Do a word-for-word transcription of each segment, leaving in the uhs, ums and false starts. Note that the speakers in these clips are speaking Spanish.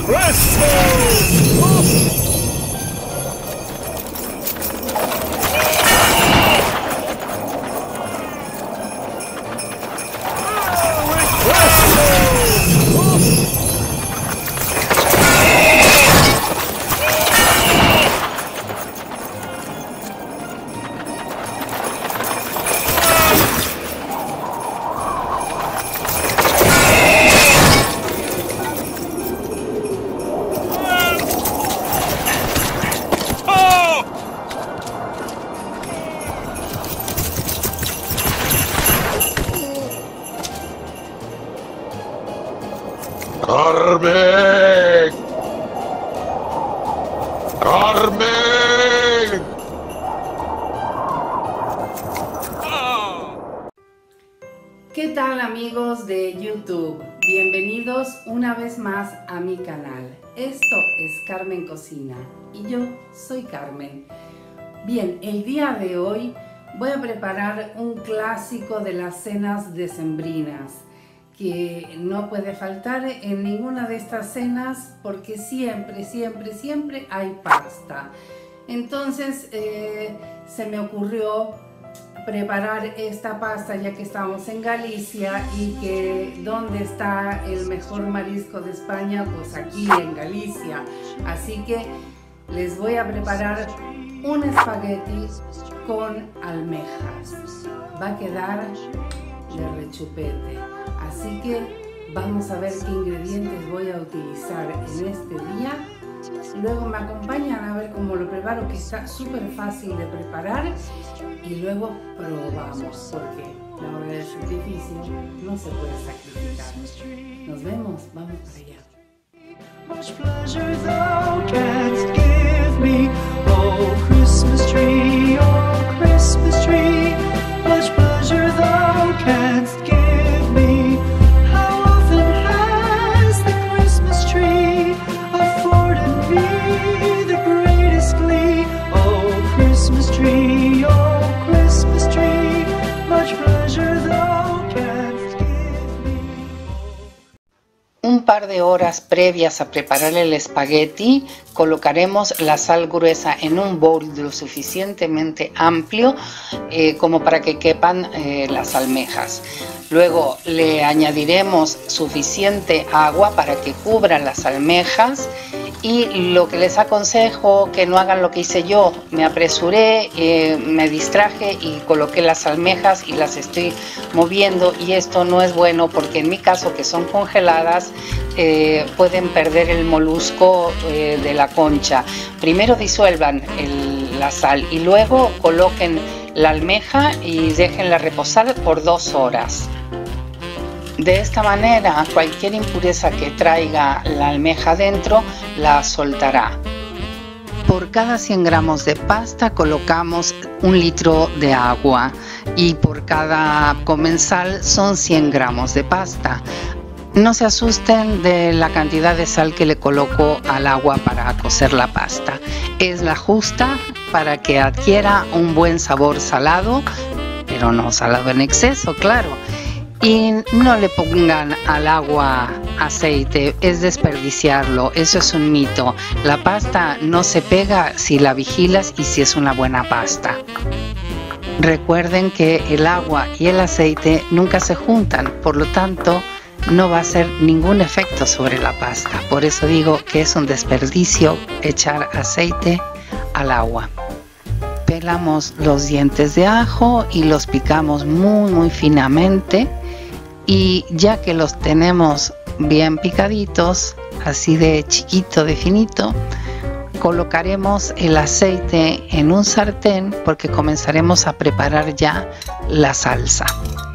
¡Carmen! ¡Carmen! ¿Qué tal, amigos de YouTube? Bienvenidos una vez más a mi canal. Esto es Carmen Cocina y yo soy Carmen. Bien, el día de hoy voy a preparar un clásico de las cenas decembrinas que no puede faltar en ninguna de estas cenas porque siempre, siempre, siempre hay pasta. Entonces eh, se me ocurrió preparar esta pasta ya que estamos en Galicia y que ¿dónde está el mejor marisco de España? Pues aquí en Galicia. Así que les voy a preparar un espagueti con almejas. Va a quedar de rechupete. Así que vamos a ver qué ingredientes voy a utilizar en este día. Luego me acompañan a ver cómo lo preparo, que está súper fácil de preparar. Y luego probamos, porque la hora del sacrificio no se puede sacrificar. Nos vemos, vamos para allá. Much pleasure thou canst give me, oh Christmas tree, oh Christmas tree. Much pleasure thou canst give me. How often has the Christmas tree afforded me the greatest glee? Oh Christmas tree, oh Christmas tree. Much pleasure thou canst give me. Un par de horas previas a preparar el espagueti, colocaremos la sal gruesa en un bowl lo suficientemente amplio eh, como para que quepan eh, las almejas. Luego le añadiremos suficiente agua para que cubra las almejas. Y lo que les aconsejo, que no hagan lo que hice yo. Me apresuré, eh, me distraje y coloqué las almejas y las estoy moviendo, y esto no es bueno porque en mi caso, que son congeladas, eh, pueden perder el molusco eh, de la concha. Primero disuelvan el, la sal y luego coloquen la almeja y déjenla reposar por dos horas. De esta manera, cualquier impureza que traiga la almeja dentro la soltará. Por cada cien gramos de pasta colocamos un litro de agua y por cada comensal son cien gramos de pasta. No se asusten de la cantidad de sal que le coloco al agua para cocer la pasta. Es la justa para que adquiera un buen sabor salado, pero no salado en exceso, claro. Y no le pongan al agua aceite, es desperdiciarlo, eso es un mito. La pasta no se pega si la vigilas y si es una buena pasta. Recuerden que el agua y el aceite nunca se juntan, por lo tanto no va a hacer ningún efecto sobre la pasta. Por eso digo que es un desperdicio echar aceite al agua. Pelamos los dientes de ajo y los picamos muy muy finamente. Y ya que los tenemos bien picaditos, así de chiquito, de finito, colocaremos el aceite en un sartén porque comenzaremos a preparar ya la salsa.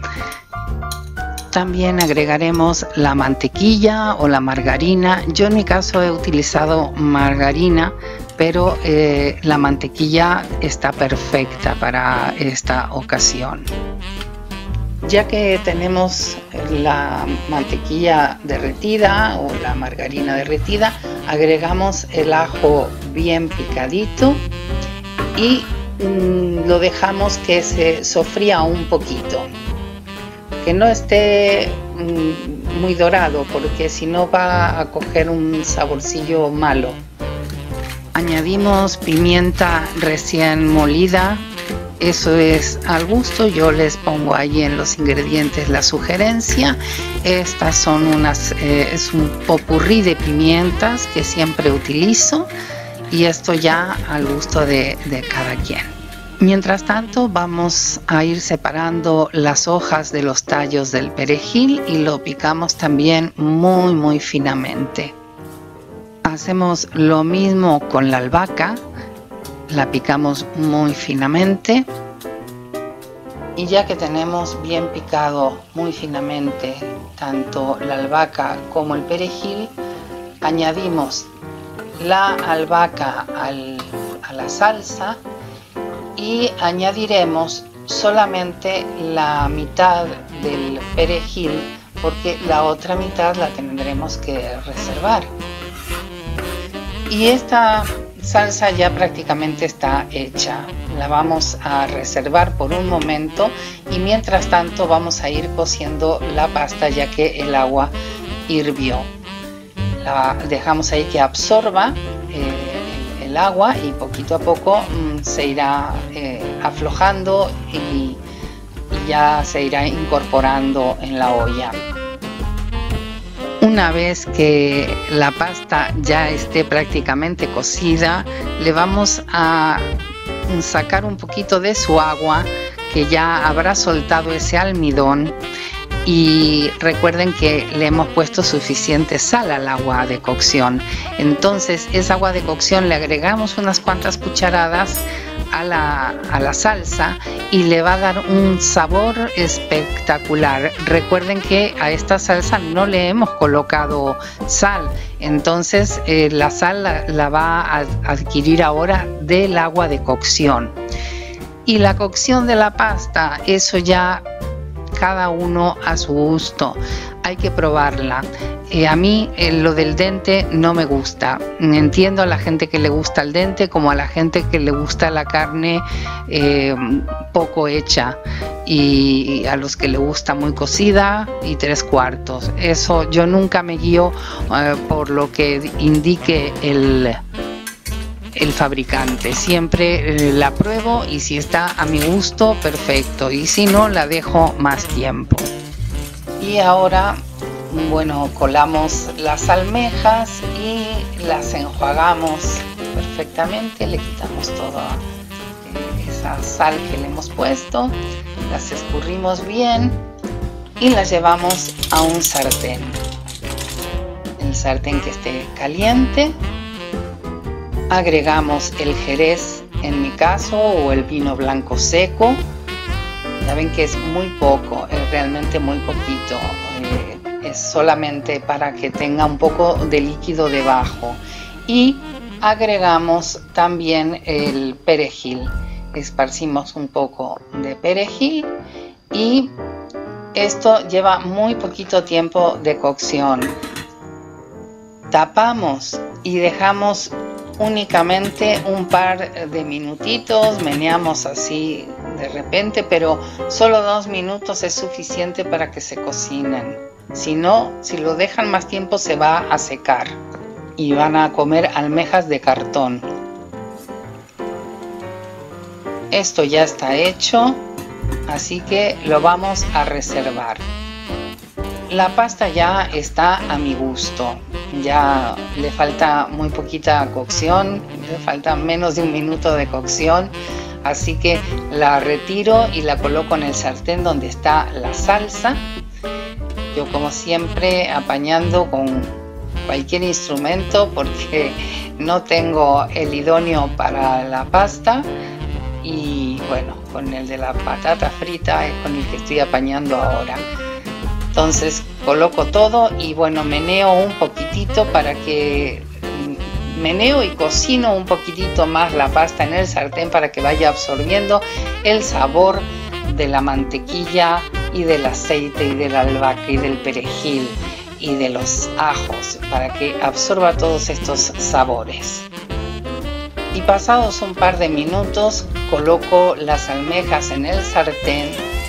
También agregaremos la mantequilla o la margarina. Yo en mi caso he utilizado margarina, pero eh, la mantequilla está perfecta para esta ocasión. Ya que tenemos la mantequilla derretida o la margarina derretida, agregamos el ajo bien picadito y mm, lo dejamos que se sofría un poquito. Que no esté mm, muy dorado, porque si no va a coger un saborcillo malo. Añadimos pimienta recién molida. Eso es al gusto, yo les pongo ahí en los ingredientes la sugerencia. Estas son unas, eh, es un popurrí de pimientas que siempre utilizo, y esto ya al gusto de, de cada quien. Mientras tanto vamos a ir separando las hojas de los tallos del perejil y lo picamos también muy muy finamente. Hacemos lo mismo con la albahaca. La picamos muy finamente, y ya que tenemos bien picado muy finamente tanto la albahaca como el perejil, añadimos la albahaca al, a la salsa y añadiremos solamente la mitad del perejil, porque la otra mitad la tendremos que reservar. Y esta salsa ya prácticamente está hecha, la vamos a reservar por un momento, y mientras tanto vamos a ir cociendo la pasta ya que el agua hirvió. La dejamos ahí que absorba eh, el agua, y poquito a poco mmm, se irá eh, aflojando y, y ya se irá incorporando en la olla. Una vez que la pasta ya esté prácticamente cocida, le vamos a sacar un poquito de su agua, que ya habrá soltado ese almidón, y recuerden que le hemos puesto suficiente sal al agua de cocción. Entonces esa agua de cocción le agregamos unas cuantas cucharadas a la, a la salsa, y le va a dar un sabor espectacular. Recuerden que a esta salsa no le hemos colocado sal, entonces eh, la sal la, la va a adquirir ahora del agua de cocción. Y la cocción de la pasta, eso ya cada uno a su gusto, hay que probarla. Eh, a mí eh, lo del dente no me gusta. Entiendo a la gente que le gusta el dente, como a la gente que le gusta la carne eh, poco hecha, y a los que le gusta muy cocida y tres cuartos. Eso yo nunca me guío eh, por lo que indique el el fabricante. Siempre eh, la pruebo, y si está a mi gusto, perfecto, y si no, la dejo más tiempo. Y ahora, bueno, colamos las almejas y las enjuagamos perfectamente. Le quitamos toda eh, esa sal que le hemos puesto, las escurrimos bien y las llevamos a un sartén. El sartén que esté caliente. Agregamos el jerez, en mi caso, o el vino blanco seco. Ya ven que es muy poco, es realmente muy poquito. Eh, es solamente para que tenga un poco de líquido debajo. Y agregamos también el perejil. Esparcimos un poco de perejil, y esto lleva muy poquito tiempo de cocción. Tapamos y dejamos únicamente un par de minutitos, meneamos así de repente, pero solo dos minutos es suficiente para que se cocinen. Si no, si lo dejan más tiempo, se va a secar y van a comer almejas de cartón. Esto ya está hecho, así que lo vamos a reservar. La pasta ya está a mi gusto, ya le falta muy poquita cocción, le falta menos de un minuto de cocción, así que la retiro y la coloco en el sartén donde está la salsa. Yo, como siempre, apañando con cualquier instrumento, porque no tengo el idóneo para la pasta, y bueno, con el de la patata frita es con el que estoy apañando ahora. Entonces coloco todo y bueno, meneo un poquitito para que meneo y cocino un poquitito más la pasta en el sartén, para que vaya absorbiendo el sabor de la mantequilla y del aceite y de la albahaca y del perejil y de los ajos, para que absorba todos estos sabores. Y pasados un par de minutos, coloco las almejas en el sartén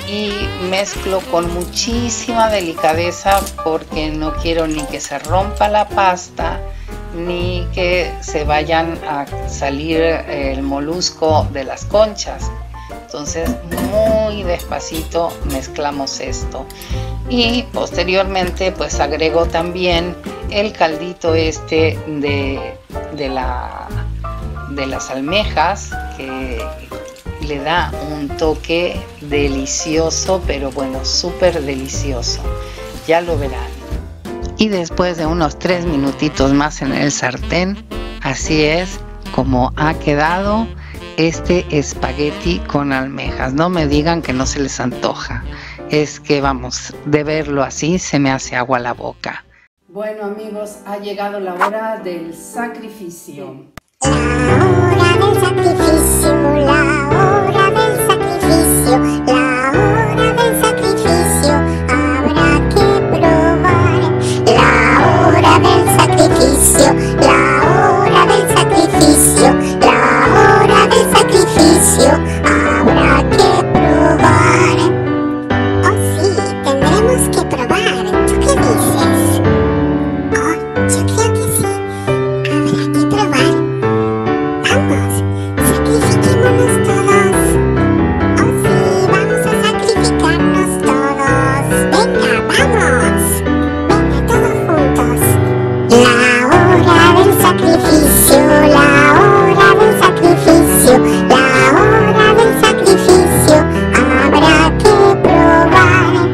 y mezclo con muchísima delicadeza porque no quiero ni que se rompa la pasta ni que se vayan a salir el molusco de las conchas. Entonces muy despacito mezclamos esto y posteriormente pues agrego también el caldito este de, de, la, de las almejas, que le da un toque delicioso, pero bueno, súper delicioso, ya lo verán. Y después de unos tres minutitos más en el sartén, así es como ha quedado este espagueti con almejas. No me digan que no se les antoja, es que vamos, de verlo así se me hace agua la boca. Bueno amigos, ha llegado la hora del sacrificio. La hora del sacrificio, la hora del sacrificio, la hora del sacrificio, habrá que probar. La hora del sacrificio, la hora del sacrificio, la hora del sacrificio, habrá que probar. Oh sí, tendremos que probar. ¿Tú qué dices? Oh, yo creo que sí. Habrá que probar. Vamos, sacrifiquémonos todos. Oh sí, vamos a sacrificarnos todos. Venga, vamos. Venga, todos juntos. La hora del sacrificio, la hora del sacrificio, la hora del sacrificio, habrá que probar.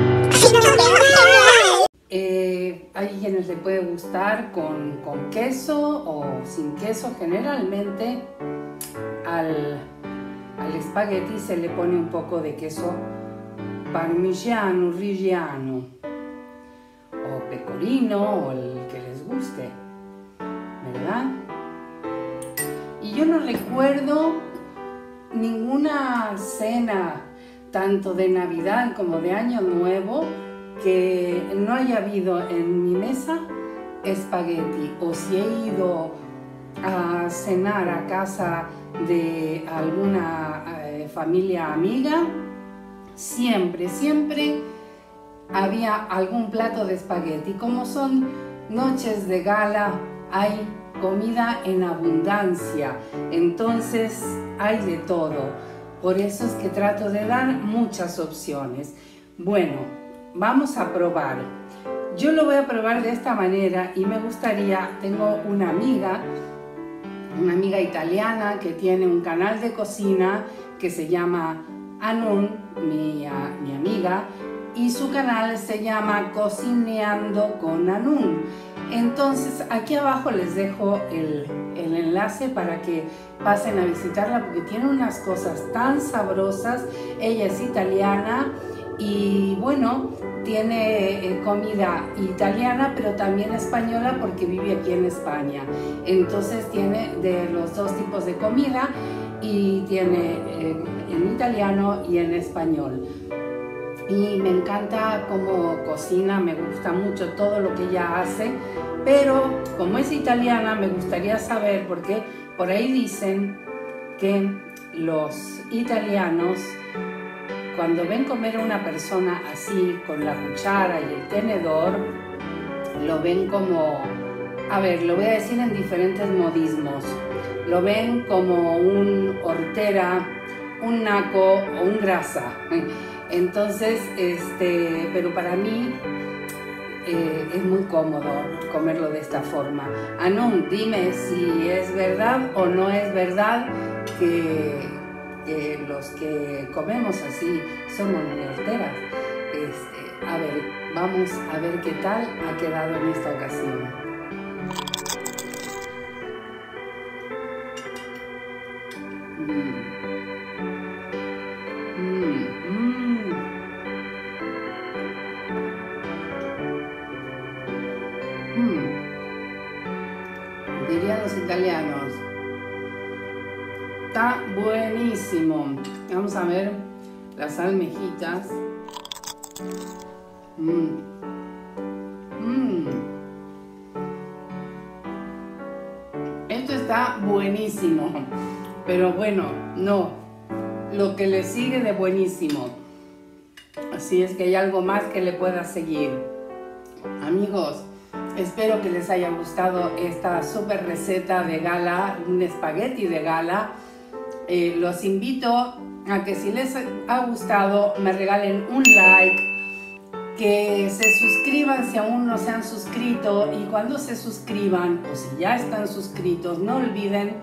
Eh, hay quienes le puede gustar con, con queso o sin queso. Generalmente al, al espagueti se le pone un poco de queso parmigiano, reggiano o pecorino o el que les guste, ¿verdad? Y yo no recuerdo ninguna cena, tanto de Navidad como de Año Nuevo, que no haya habido en mi mesa espagueti, o si he ido a cenar a casa de alguna eh, familia amiga, siempre, siempre había algún plato de espagueti. Como son noches de gala, hay comida en abundancia, entonces hay de todo. Por eso es que trato de dar muchas opciones. Bueno, vamos a probar. Yo lo voy a probar de esta manera y me gustaría, tengo una amiga, una amiga italiana que tiene un canal de cocina que se llama Anun, mi, mi amiga, y su canal se llama Cocineando con Anun. Entonces aquí abajo les dejo el, el enlace para que pasen a visitarla porque tiene unas cosas tan sabrosas. Ella es italiana y bueno, tiene eh, comida italiana pero también española porque vive aquí en España. Entonces tiene de los dos tipos de comida y tiene eh, en italiano y en español. Y me encanta cómo cocina, me gusta mucho todo lo que ella hace, pero como es italiana me gustaría saber, porque por ahí dicen que los italianos cuando ven comer a una persona así con la cuchara y el tenedor, lo ven como, a ver, lo voy a decir en diferentes modismos, lo ven como un hortera, un naco o un grasa. Entonces, este, pero para mí eh, es muy cómodo comerlo de esta forma. Anun, dime si es verdad o no es verdad que, que los que comemos así somos muy horteras. Este, a ver, vamos a ver qué tal ha quedado en esta ocasión. Dirían los italianos, está buenísimo. Vamos a ver las almejitas. Mm. Mm. Esto está buenísimo, pero bueno, no, lo que le sigue de buenísimo. Así es que hay algo más que le pueda seguir. Amigos, espero que les haya gustado esta super receta de gala, un espagueti de gala. Eh, los invito a que si les ha gustado me regalen un like, que se suscriban si aún no se han suscrito, y cuando se suscriban o si ya están suscritos no olviden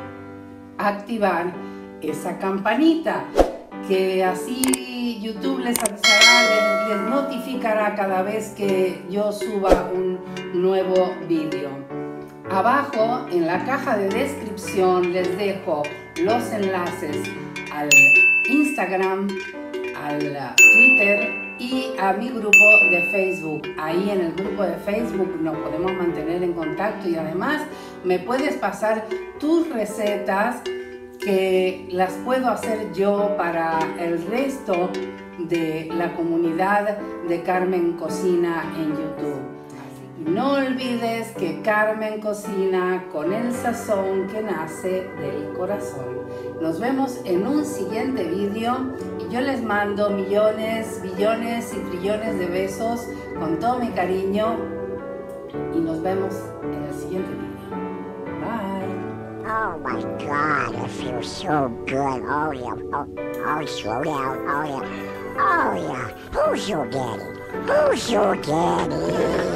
activar esa campanita, que así YouTube les avisará, les, les notificará cada vez que yo suba un nuevo vídeo. Abajo en la caja de descripción les dejo los enlaces al Instagram, al Twitter y a mi grupo de Facebook. Ahí en el grupo de Facebook nos podemos mantener en contacto, y además me puedes pasar tus recetas que las puedo hacer yo para el resto de la comunidad de Carmen Cocina en YouTube. No olvides que Carmen cocina con el sazón que nace del corazón. Nos vemos en un siguiente vídeo y yo les mando millones, billones y trillones de besos con todo mi cariño, y nos vemos en el siguiente vídeo. Bye. Oh my God, I feel so good. Oh yeah, oh, oh slow down, oh yeah, oh yeah. Who's your daddy? Who's your daddy?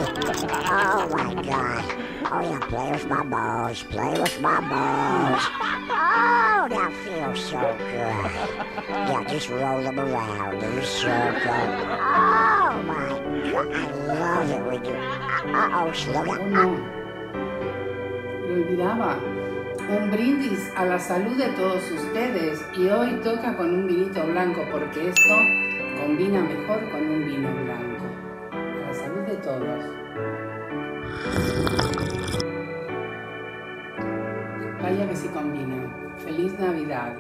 Oh my God. Oh yeah, play with my balls, play with my balls. Oh, that feels so good. Yeah, just roll them around in a circle. Oh my God, I love it when you... Uh-oh, slow Oh, down. no. Me olvidaba. Un brindis a la salud de todos ustedes, y hoy toca con un vinito blanco porque esto combina mejor con un vino blanco. A la salud de todos. Vaya que sí combina. Feliz Navidad.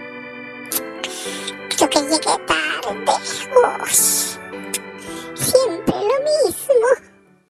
Yo que llegué tarde. Uy, siempre lo mismo.